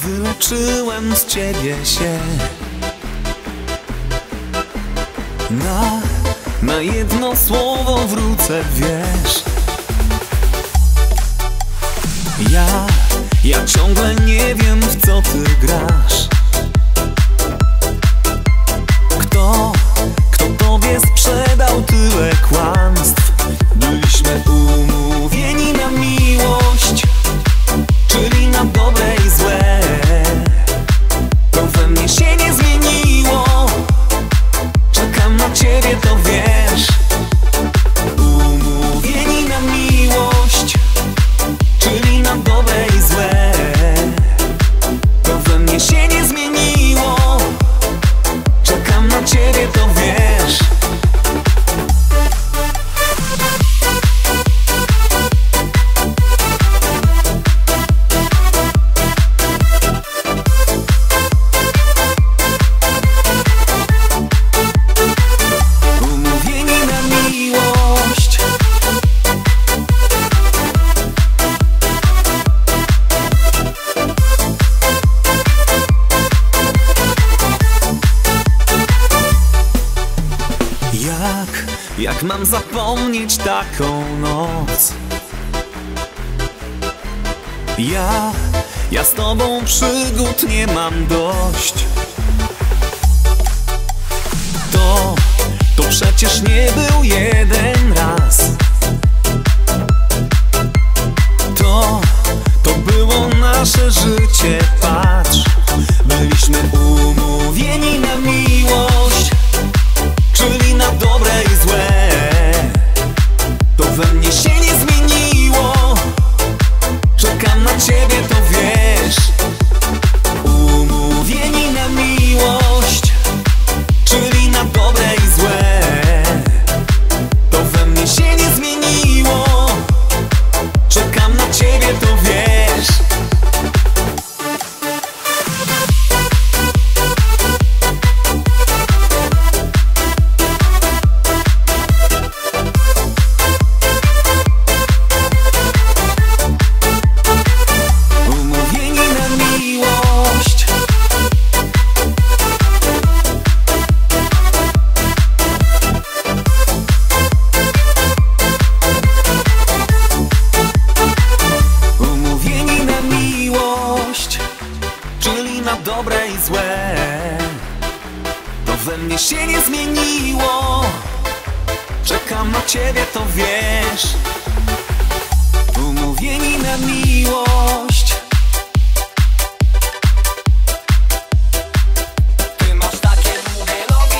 Wyleczyłem z ciebie się na jedno słowo wrócę, wiesz. Ja ciągle nie wiem, w co ty grasz. Kto tobie sprzedał tyle kłamstw? Byliśmy umówieni na miłość, czyli na dobre i złe. To we mnie się nie zmieniło. Czekam na ciebie, to wiesz. Umówieni na miłość, czyli na dobre i złe. To we mnie się nie zmieniło. Czekam na ciebie, to wiesz. Jak mam zapomnieć taką noc? Ja z tobą przygód nie mam dość. To przecież nie był jeden raz. To było nasze życie, patrz. Byliśmy umówieni na miłość, czyli na dobre i złe. To we mnie się nie zmieniło. Czekam na ciebie, to wiesz. Umówieni na miłość, czyli na dobre i złe. To we mnie się nie zmieniło. Czekam na ciebie, to wiesz. Dobre i złe, to we mnie się nie zmieniło. Czekam na ciebie, to wiesz. Umówieni na miłość. Ty masz takie długie nogi.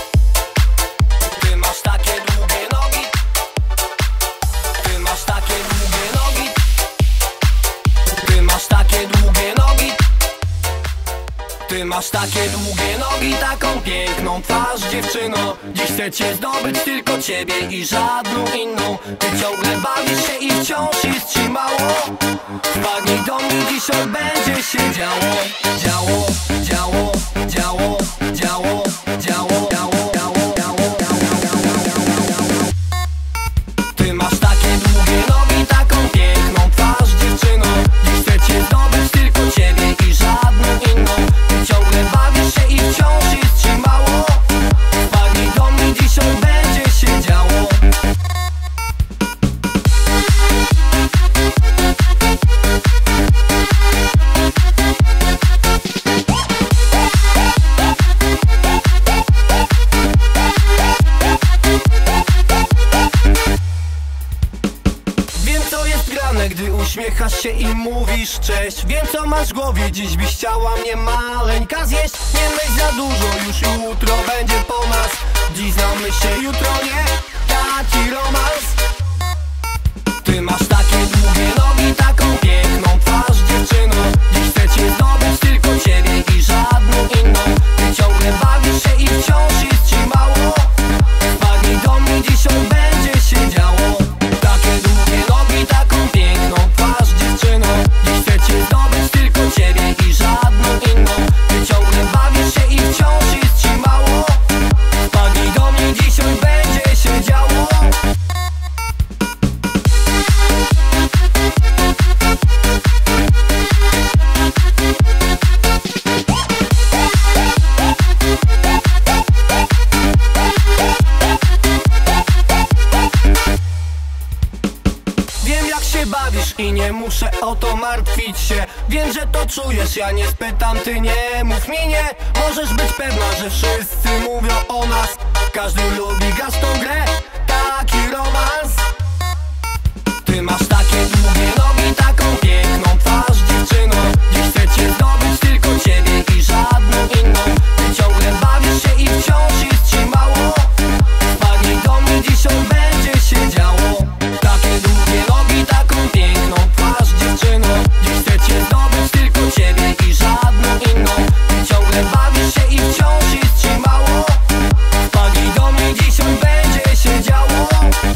Ty masz takie długie nogi. Ty masz takie długie nogi. Ty masz takie długie nogi. Ty masz takie długie nogi, taką piękną twarz, dziewczyno. Dziś chcę cię zdobyć, tylko ciebie i żadną inną. Ty ciągle bawisz się i wciąż jest ci mało. Wpadnij do mnie, dzisiaj będzie się działo. Działo, działo, działo, działo, działo, działo, działo, działo, działo. Ty masz takie długie nogi, taką piękną twarz, dziewczyno. Dziś chcę cię zdobyć, tylko ciebie i żadną inną. Ciągle bawisz się i wciąż jest ci mało. Wpadnij do mnie, dzisiaj będzie się działo. Wiem, co jest grane, gdy uśmiechasz się i mówisz cześć. Wiem, co masz w głowie, dziś byś chciała mnie maleńka zjeść. Nie myśl za dużo, już jutro będzie po nas. Dziś znamy się, jutro nie, da ci romans. Ty masz takie długie nogi, taką piękną twarz, dziewczyno. Dziś chcę cię zdobyć, tylko ciebie i żadną inną. Ty ciągle bawisz się i wciąż jest ci mało. Wpadnij do mnie, dzisiaj będzie się działo. Takie długie nogi, taką piękną twarz, dziewczyno. Dziś chcę cię zdobyć, tylko ciebie i żadną inną. Ty ciągle bawisz się i wciąż jest ci mało. Wpadnij do mnie, dzisiaj będzie się działo. martwić się. Wiem, że to czujesz, ja nie spytam, ty nie mów mi nie. Możesz być pewna, że wszyscy mówią o nas. Każdy lubi grać tą grę, taki romans. Ty masz takie długie nogi, taką piękną twarz, dziewczyno. Dziś chcę cię zdobyć, tylko ciebie i żadną inną. Ty ciągle bawisz się i wciąż jest ci mało. Wpadnij do mnie, dziś będzie się działo. Takie długie nogi, taką piękną twarz, dziewczyno. Dziś chcę cię zdobyć, tylko ciebie i żadną inną. Ty ciągle bawisz się i wciąż jest ci mało. Wpadnij do mnie, dziś będzie się działo.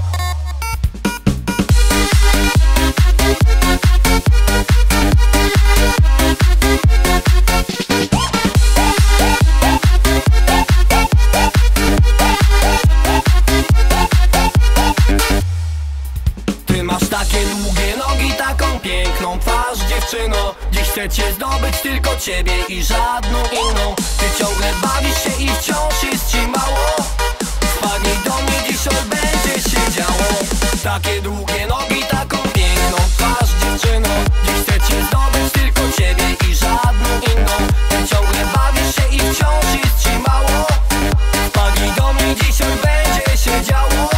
Ty masz takie długie nogi, taką piękną twarz, dziewczyno. Dziś chcę cię zdobyć, tylko ciebie i żadną inną. Ty ciągle bawisz się i wciąż jest ci mało. Wpadnij do mnie, dziś będzie się działo. Takie długie nogi, taką piękną twarz, dziewczyno. Dziś chcę cię zdobyć, tylko ciebie i żadną inną. Ty ciągle bawisz się i wciąż jest ci mało. Wpadnij do mnie, dziś będzie się działo.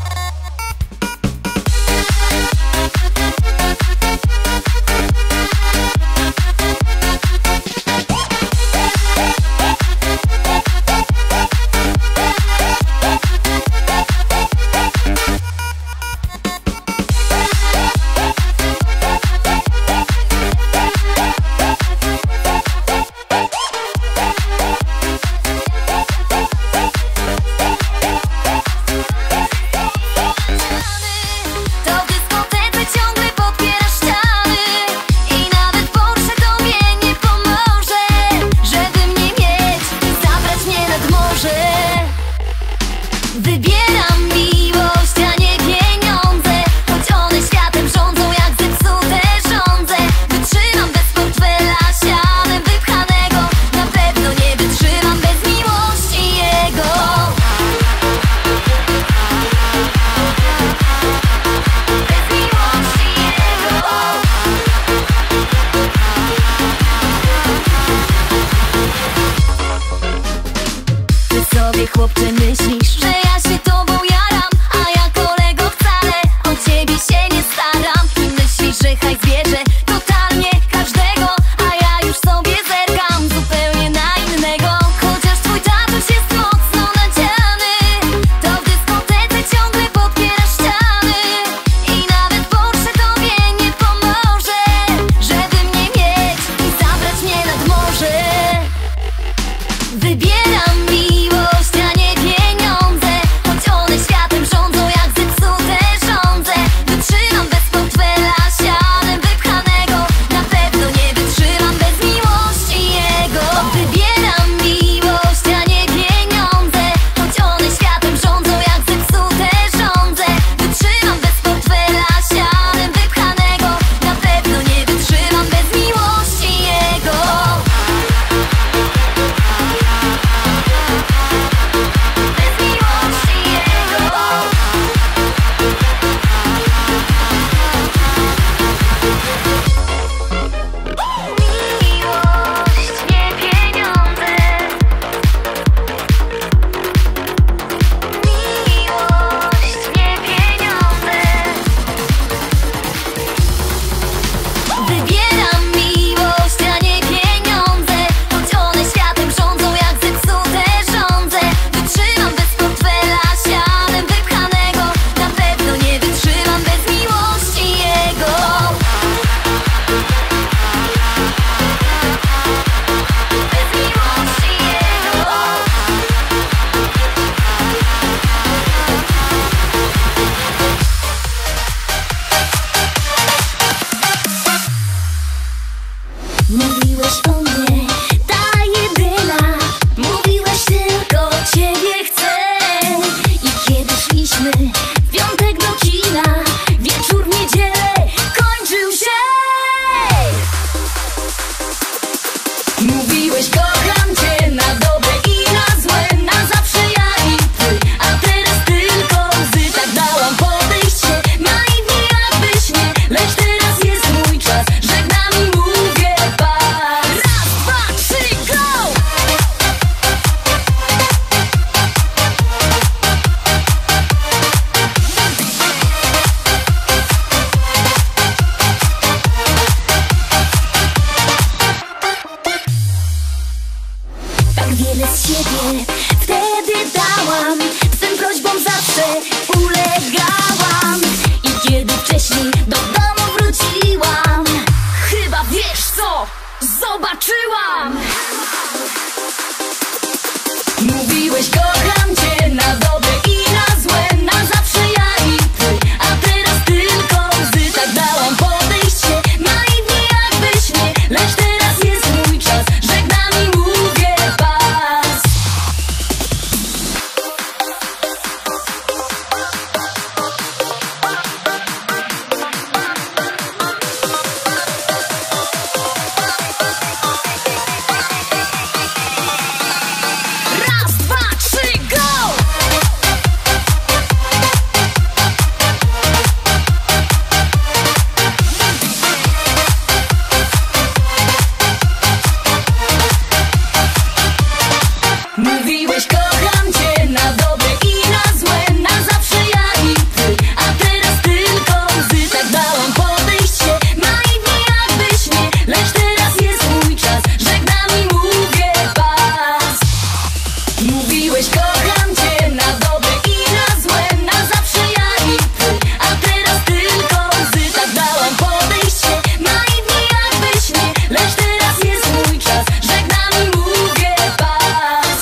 Chłopcze, myślisz, że ja się tobą jaram, a ja kolego wcale o ciebie się nie staram. I myślisz, że hajs bierze totalnie każdego, a ja już sobie zerkam zupełnie na innego. Chociaż twój tatuś jest mocno nadziany, to w dyskotece ciągle podpiera ściany. I nawet Porsche tobie nie pomoże, żeby mnie mieć i zabrać mnie nad morze. Wybieram miłość, a nie pieniądze, choć one światem rządzą jak zepsute żądze. Wytrzymam bez portfela sianem wypchanego, na pewno nie wytrzymam bez miłości jego. Wybieram miłość, a nie pieniądze, choć one światem rządzą jak zepsute żądze. Wytrzymam bez portfela sianem wypchanego, na pewno nie wytrzymam bez miłości jego. Wybieram miłość, a nie pieniądze, choć one światem rządzą jak zepsute żądze. Wytrzymam bez portfela sianem wypchanego, na pewno nie wytrzymam bez miłości jego. Bez miłości jego. Mówiłeś o mnie, ta jedyna. Mówiłeś tylko ciebie chcę. I kiedy szliśmy w piątek do kina, wieczór w niedzielę kończył się. Mówiłeś kocham cię na dobre i na złe, na zawsze ja i ty. A teraz tylko łzy, tak dałam podejść się. Naiwnie jakbyś nie, lecz teraz jest mój czas, że bez siebie. Wtedy dałam twym prośbom, zawsze ulegałam. I kiedy wcześniej do domu wróciłam, chyba wiesz co zobaczyłam. Mówiłeś kocham cię na dobre i na złe, na zawsze ja i ty, a teraz tylko łzy. Tak dałam podejście, naiwnie jakby śnie, lecz teraz jest mój czas, żegnam i mówię pas. Raz, dwa, trzy, go! Mówiłeś kocham cię na dobre i na złe, na zawsze ja i ty, a teraz tylko łzy. Tak dałam podejście, naiwnie jakby śnie, lecz teraz jest mój czas, żegnam i mówię pas. Mówiłeś kocham cię na dobre i na złe, na zawsze ja i ty, a teraz tylko łzy. Tak dałam podejście, naiwnie jakby śnie, lecz teraz jest mój czas, żegnam i mówię pas.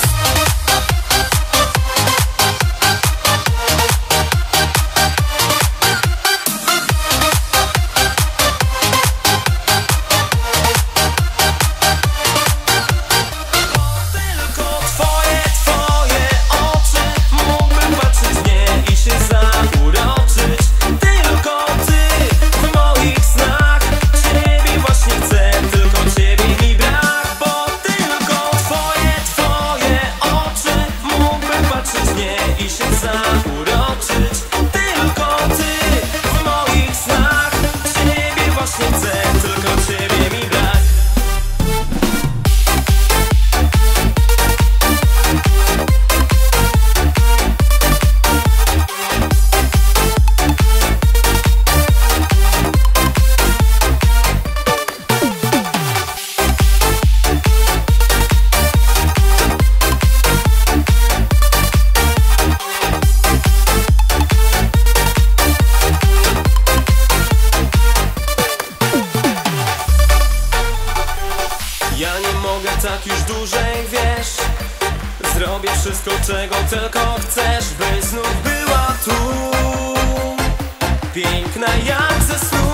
Tylko twoje oczy, mógłbym patrzeć w nie i się zauroczyć. Tylko ty w moich snach, ciebie właśnie chcę, tylko ciebie mi brak. Bo tylko twoje oczy, mógłbym patrzeć w nie i się zauroczyć. Tylko ty w moich snach, ciebie właśnie chcę, tylko ciebie mi brak. Ja nie mogę tak już dłużej, wiesz. Zrobię wszystko, czego tylko chcesz, by znów była tu, piękna jak ze snu.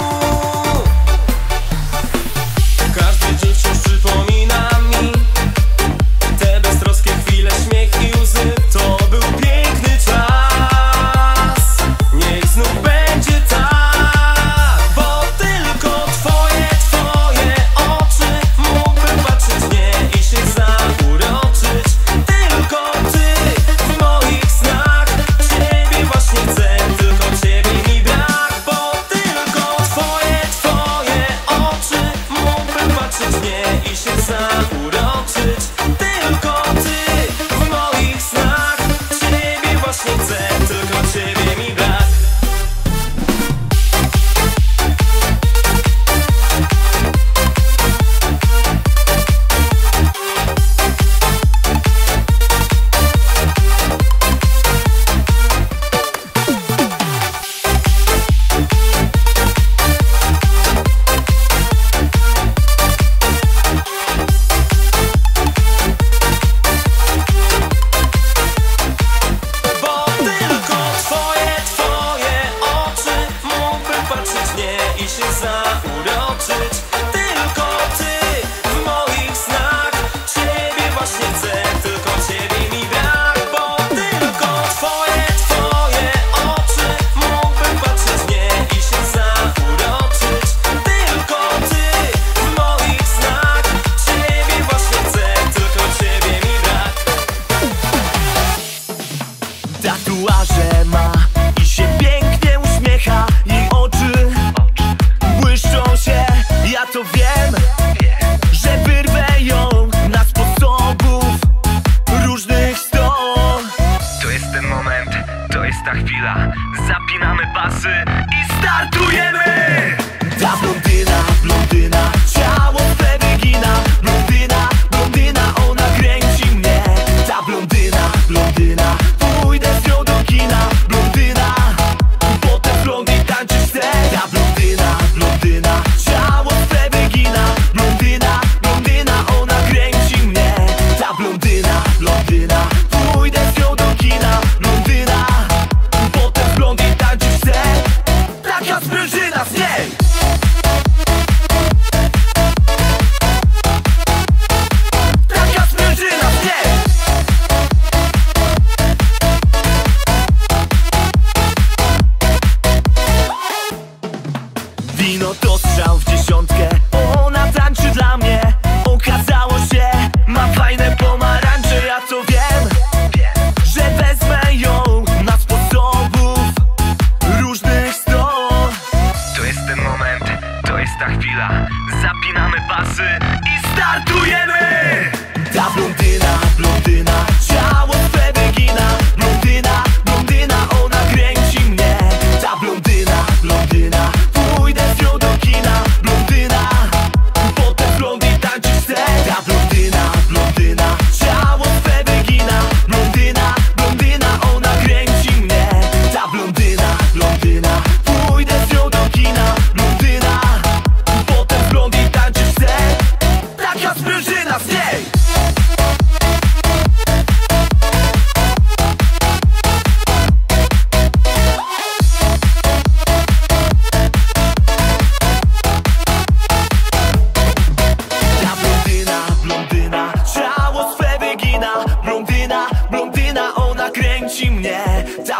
Każdy dzień wciąż przypomina mi te beztroskie chwile, śmiech i łzy. To był piękny czas, niech znów będzie tak. Bo tylko twoje oczy, mógłbym patrzeć w nie i się zauroczyć. Tylko ty w moich snach, ciebie właśnie chcę, tylko ciebie mi brak. Bo tylko twoje oczy, mógłbym patrzeć w nie i się zauroczyć. Tylko ty w moich snach, ciebie właśnie chcę, tylko ciebie mi brak.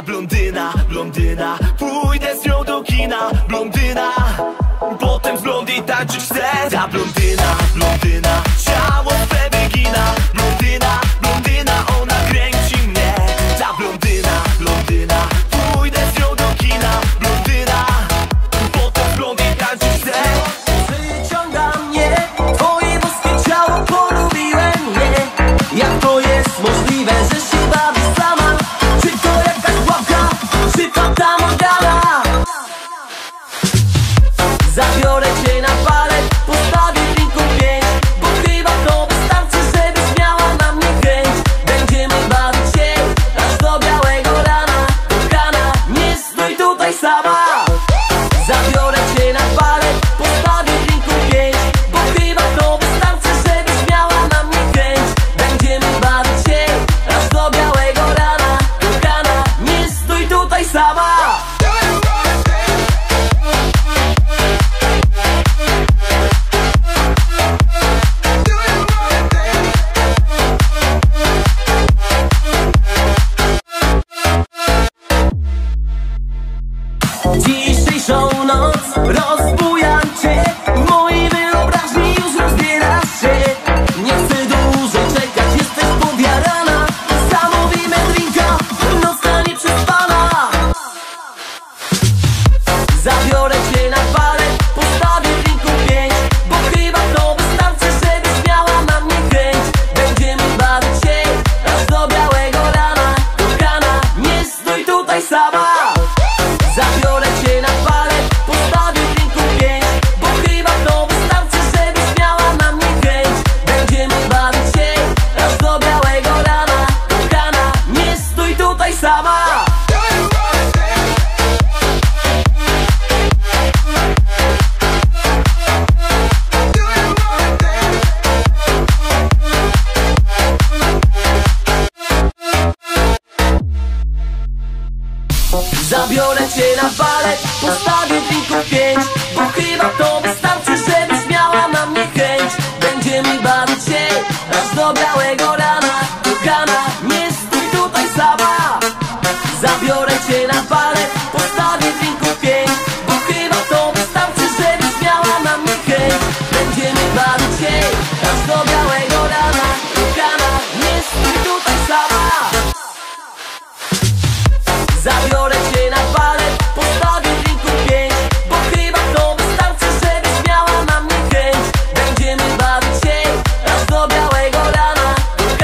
Ta blondyna, blondyna, pójdę z nią do kina. Blondyna, potem z blondy tańczyć chcę. Ta blondyna, blondyna, ciało swe wygina. Blondyna, blondyna, ona kręci mnie. Ta blondyna, blondyna, pójdę z nią do kina. Blondyna, potem z blondy tańczyć chcę. Przyciąga mnie twoje boskie ciało, polubiłem je. Jak to jest możliwe, że się bawisz sama? Czy to jakaś łapka, czy fata morgana? Zabiorę cię na balet, postawię w rynku 5, bo chyba to wystarczy, żebyś miała na mnie chęć. Będziemy bawić się aż do białego rana. Kochana, nie stój tutaj sama. Zabiorę cię na balet, postawię w rynku 5, bo chyba to wystarczy, żebyś miała na mnie chęć. Będziemy bawić się aż do białego rana. Kochana, nie stój tutaj sama. Dzisiejszą noc rozbujam cię, w mojej wyobraźni już rozbierasz się. Nie chcę dłużej czekać, jesteś podjarana. Zamówimy drinka, noc ta nieprzespana. Zabiorę cię na balet, postawię w rynku 5, bo chyba to wystarczy, żebyś miała na mnie chęć. Będziemy bawić się aż do białego rana. Kochana, nie stój tutaj sama. Zabiorę cię na balet, postawię w rynku 5, bo chyba to wystarczy, żebyś miała na mnie chęć. Będziemy bawić się aż do białego rana. Kochana, nie stój tutaj sama. Zabiorę cię na balet, postawię w rynku 5, bo chyba to wystarczy, żebyś miała na mnie chęć. Będziemy bawić się aż do białego rana. Kochana, nie stój tutaj sama. Zabiorę cię na balet, postawię w rynku 5, bo chyba to wystarczy, żebyś miała na mnie chęć. Będziemy bawić się aż do białego rana. Kochana, nie stój tutaj sama. Zabiorę cię na balet, postawię w rynku 5, bo chyba to wystarczy, żebyś miała na mnie chęć. Będziemy bawić się aż do białego rana.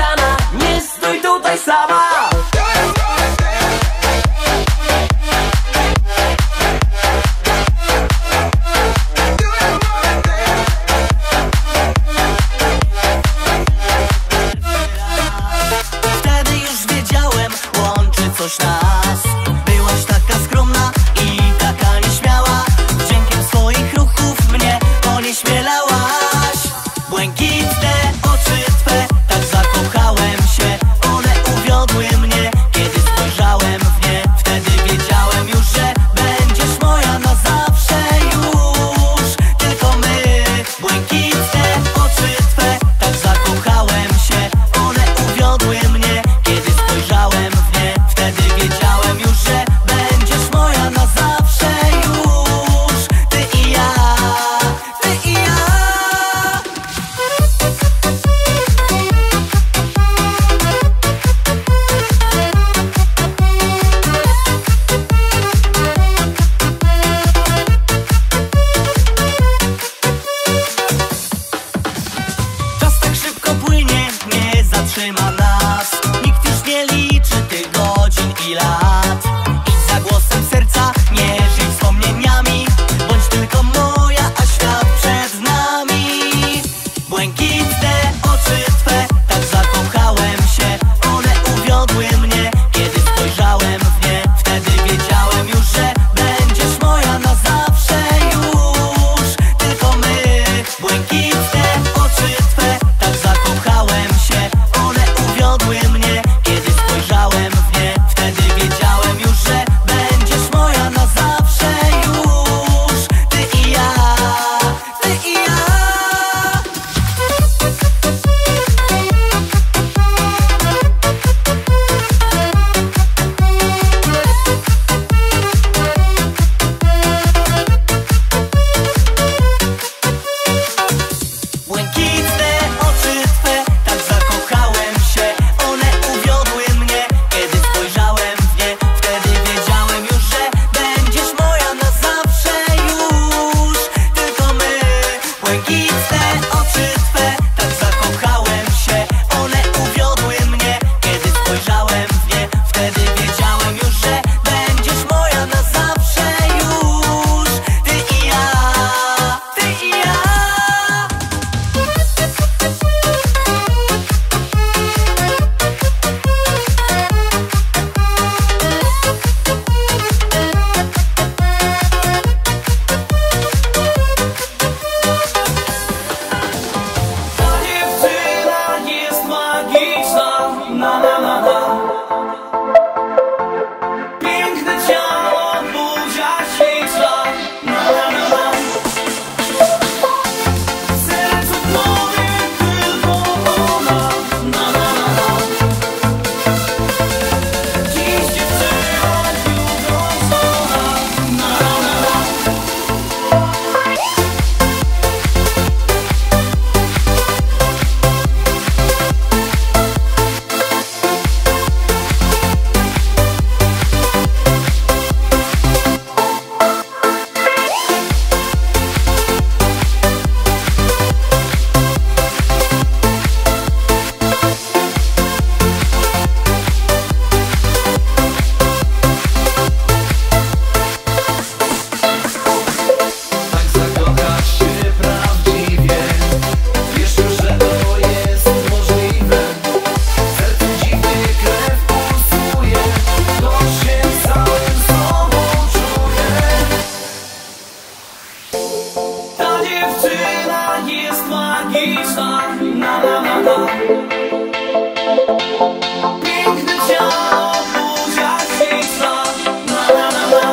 Piękne ciało, buzia śliczna, na, na, na, na.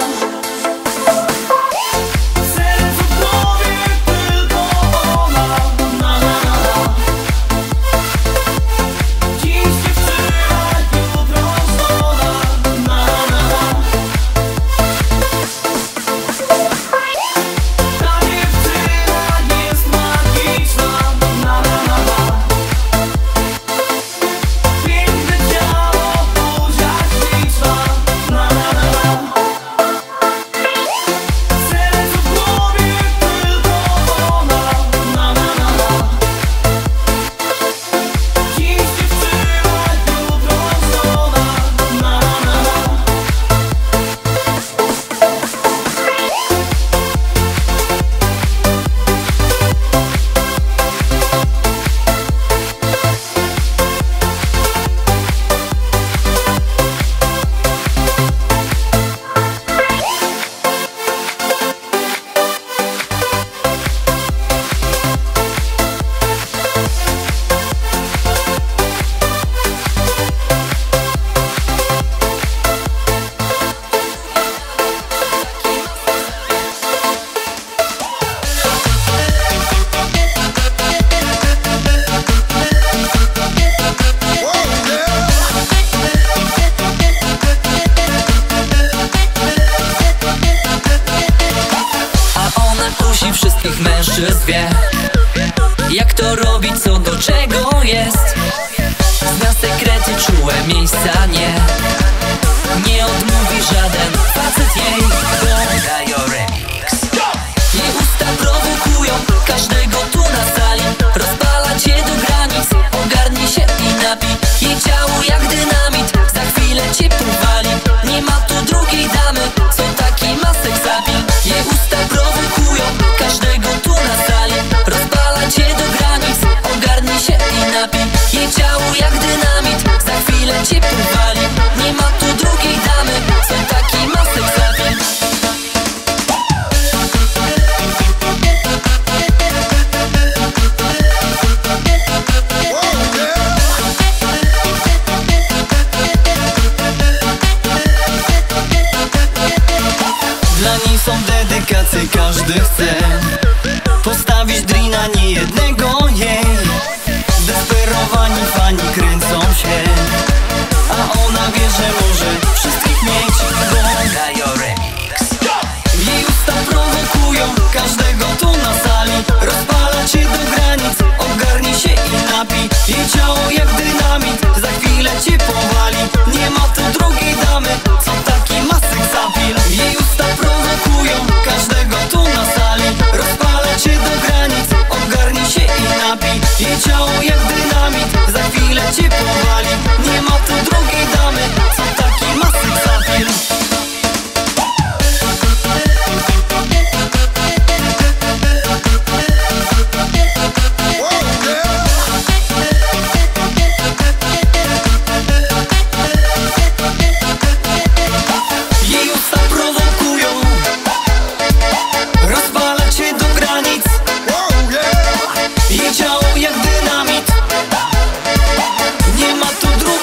Serce w głowie tylko ona, na, na, na, na. Dziś dziewczyna, jutro żona, na, na, na. Ta dziewczyna jest magiczna, na, na, na, na. Piękne ciało, buzia śliczna, na, na, na, na. Serce w głowie tylko ona, na, na, na, na. Dziś dziewczyna, jutro żona, na, na, na, na. A ona kusi wszystkich mężczyzn, wie jak to robi, co do czego jest. Zna sekrety, czułe miejsca, nie odmówi żaden facet jej. Gajo Remix. Jej usta prowokują każdego tu na sali. Rozpala cię do granic, ogarnij się i napij. Jej ciało jak dynamit, za chwilę cię powali. Nie ma tu drugiej damy, co taki ma seks appeal. Jej usta prowokują każdego tu na sali. Rozpala cię do granic, ogarnij się i napij. Jej ciało jak dynamit, za chwilę cię powali. Nie ma tu drugiej damy, co taki ma seks appeal. Dla niej są dedykacje, każdy chce postawić drina, nie jednego jej. Zdesperowani fani kręcą się, a ona wie, że może wszystkich mieć. Gajo Remix. Jej usta prowokują każdego tu na sali. Rozpala cię do granic, ogarnij się i napij. Jej ciało jak dynamit, za chwilę cię powali. Nie ma tu drugiej damy, co taki ma seks appeal. Jej usta prowokują każdego tu na sali. Rozpala cię do granic, ogarnij się i napij. Jej ciało jak dynamit, za chwilę cię powali. Nie ma tu drugiej damy, co taki ma seks appeal. Jej usta prowokują, rozpala cię do granic. Jej ciało jak dynamit, nie ma tu drugiej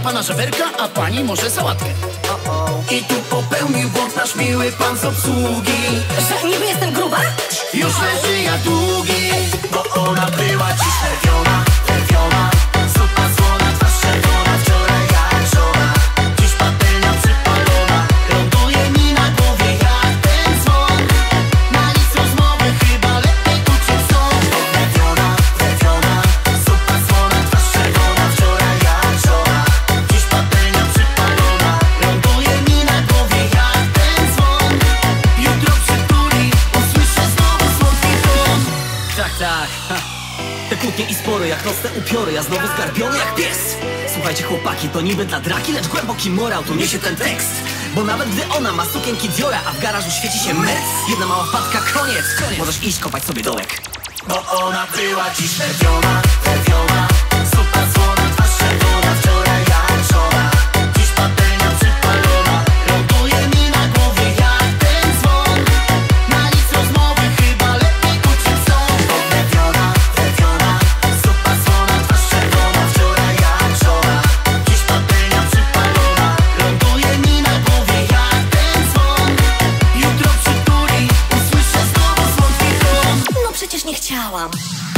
pana żeberka, a pani może sałatkę. I tu popełnił błąd nasz miły pan z obsługi. Że niby jestem gruba? Już leży jak długi, bo ona była dziś nerwiona, nerwiona. Zupa słona, twarz czerwona, wczoraj jak żona. Dziś patelnia przypalona, ląduje mi na głowie jak ten dzwon. Na nic rozmowy chyba lepiej uciec stąd. Nerwiona, nerwiona, zupa słona, twarz czerwona, wczoraj jak żona. Dziś patelnia przypalona, ląduje mi na głowie jak ten dzwon. Jutro przytuli, usłyszę znowu słodki ton. Tak, tak, ha. Te kłótnie i spory jak nocne upiory, ja znowu zgarbiony jak pies. Słuchajcie chłopaki, to niby dla draki, lecz głęboki morał tu niesie ten tekst. Bo nawet gdy ona ma sukienki Diora, a w garażu świeci się mec, jedna mała wpadka, koniec. Możesz iść kopać sobie dołek. Bo ona była dziś nerwiona, nerwiona. Zupa słona, twarz czerwona, wczoraj jak żona. Dziś patelnia przypalona, ląduje mi na głowie jak ten dzwon. Na nic rozmowy chyba lepiej uciec stąd. Bo nerwiona, nerwiona, zupa słona, twarz czerwona, wczoraj jak żona. Dziś patelnia przypalona, ląduje mi na głowie jak ten dzwon. Jutro przytuli, usłyszę znowu słodki ton. No przecież nie chciałam.